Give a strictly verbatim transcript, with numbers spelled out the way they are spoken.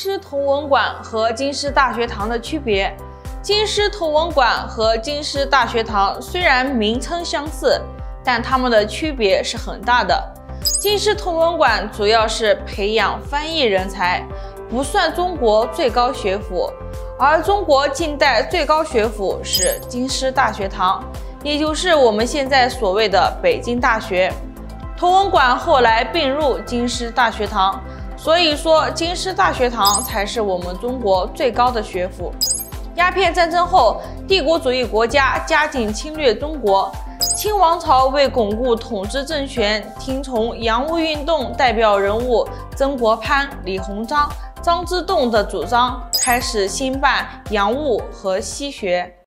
师同文馆和京师大学堂的区别。京师同文馆和京师大学堂虽然名称相似，但它们的区别是很大的。京师同文馆主要是培养翻译人才，不算中国最高学府，而中国近代最高学府是京师大学堂，也就是我们现在所谓的北京大学。同文馆后来并入京师大学堂，所以说京师大学堂才是我们中国最高的学府。鸦片战争后，帝国主义国家加紧侵略中国，清王朝为巩固统治政权，听从洋务运动代表人物曾国藩、李鸿章、张之洞的主张，开始兴办洋务和西学。